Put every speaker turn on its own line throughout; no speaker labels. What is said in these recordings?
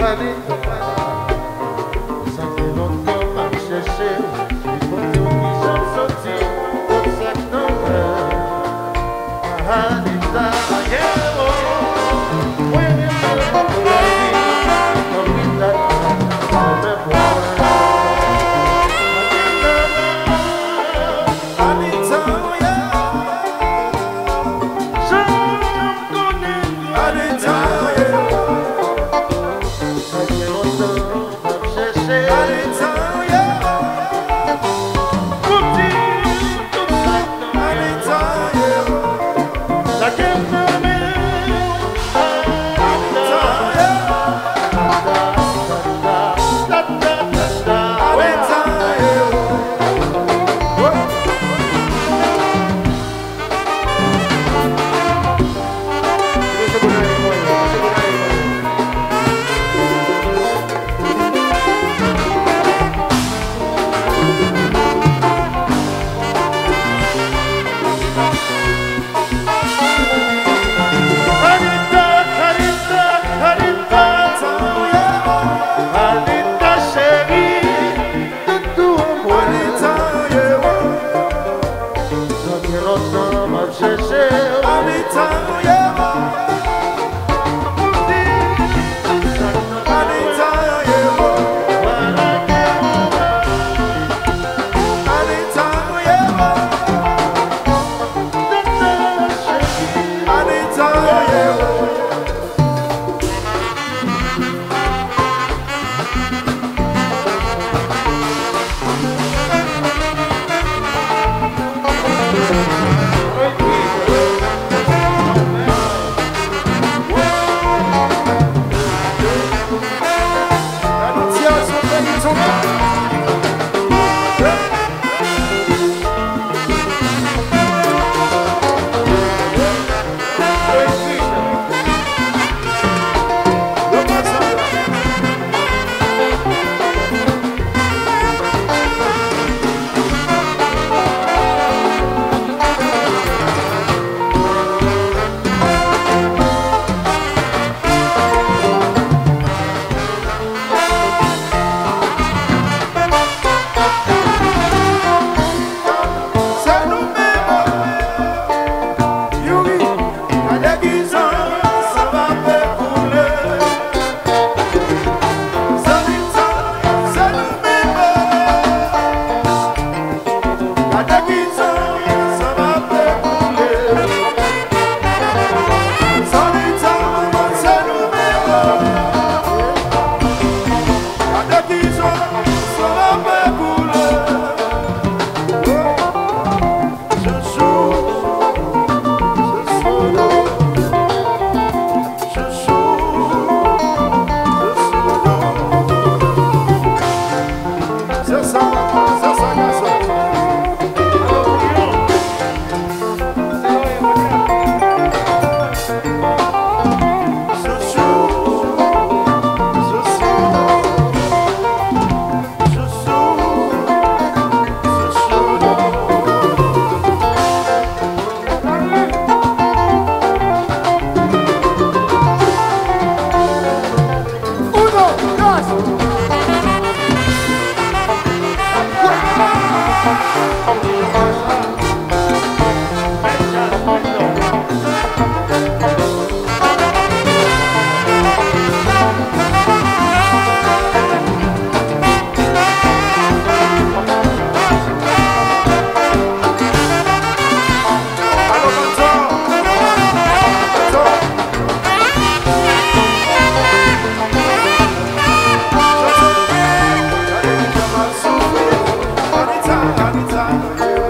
Anytime.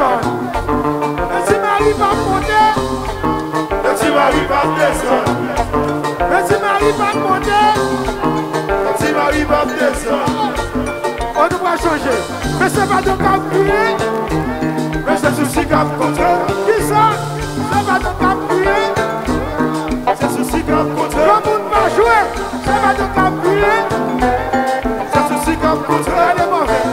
descendre. Petit Marie va monter.
Petit Marie va descendre.
Petit Marie va monter.
Petit Marie va descendre.
On doit changer. Mais c'est pas de cap crier.
Mais c'est souci cap contraire.
Qui ça? C'est pas de cap crier.
C'est souci cap contraire.
Le monde va jouer. C'est pas de cap crier.
C'est souci cap contraire.
Elle est mauvaise.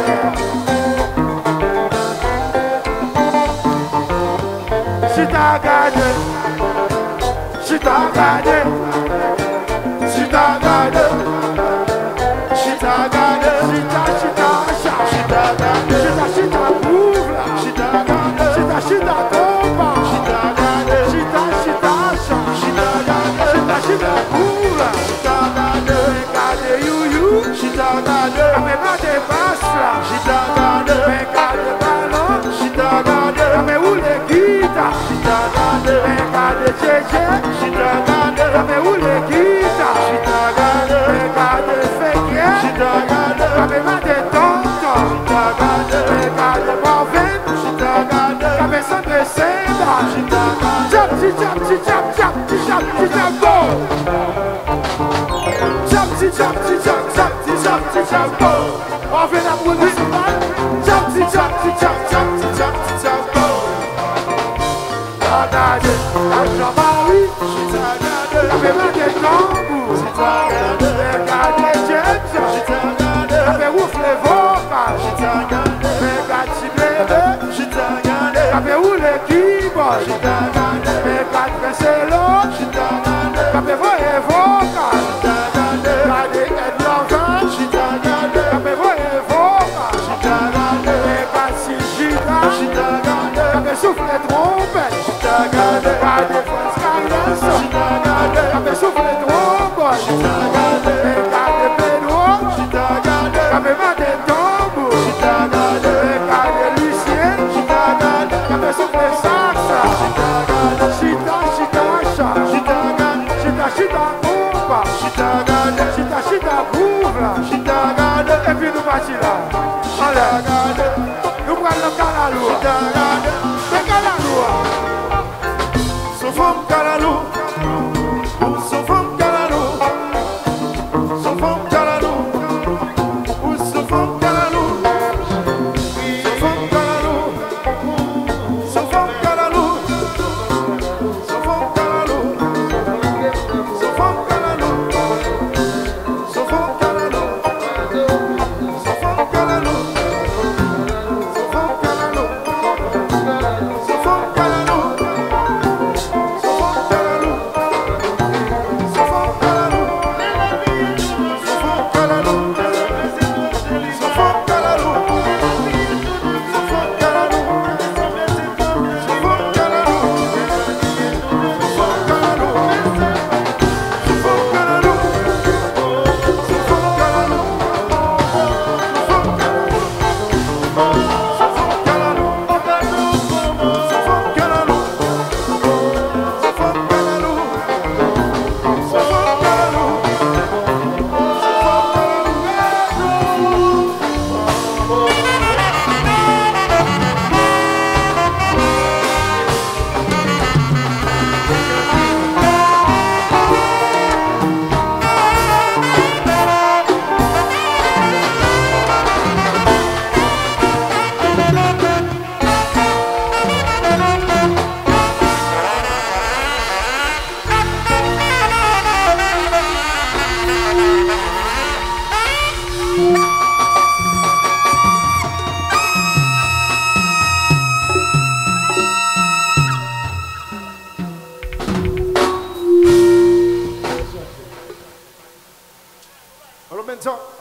Si t'as gagné. Si t'as gagné. Si t'as gagné. Si t'as gagné. Si t'as gagné. Si t'as bouffe là. Si t'as gagné. Si t'as combat. Si t'as gagné. Si t'as bouffe là. Si t'as gagné. Gagné you. Si t'as gagné. Mais pas de basse là. Si t'as gagné. Mais gagné ballon. Si t'as gagné. Mais où les guitares. Si t'as gagné. Mais gagné Jéjé. Si t'as gagné. Mais où les guitares. Si t'as gagné. Mais gagné Féguier. Si t'as gagné. Mais pas de tonton. Si t'as gagné. Mais gagné Marvin. Si t'as gagné. Mais sans de Sembra. Si t'as gagné. Jump, go. Jump, go. On fait la boule municipale. Jump, go. Regardez, Jean-Marie. Si t'as gagné. Mais pas de tambour. Si t'as gagné. Regardez James. Si t'as gagné. Mais ouf les vocales. Si t'as gagné. Regardez bébé. Si t'as gagné. Mais où les keyboards. Si t'as gagné. Regardez Celo. Si t'as gagné. Mais vous les vocales. Si t'as gagné. Regardez Ed Lover. Si t'as gagné. Mais vous les vocales. Si t'as gagné. Regardez Gita. Si t'as gagné. Mais souffle les trompettes. Si t'as gagné. Regardez France Carlos. Si t'as gagné. Mais souffle les trompettes. Si t'as gagné. Regardez Pedro. Si t'as gagné. Mais pas des tambours. Si t'as gagné. Regardez Lucien. Si t'as gagné. Mais souffle les sax. Si t'as gagné. Chita, compa. Si t'as gagné. Chita, bouvre. Si t'as gagné. Et puis nous partis là. Allez, nous prenons le calalou. Si t'as gagné. C'est calalou.
Sofom Kalalou. Sofom Kalalou. Sofom Kalalou. Sofom Kalalou. Sofom Kalalou. Sofom Kalalou. Sofom Kalalou. Sofom Kalalou. Sofom Kalalou. Sofom Kalalou. Sofom Kalalou. Sofom Kalalou.
Alors maintenant,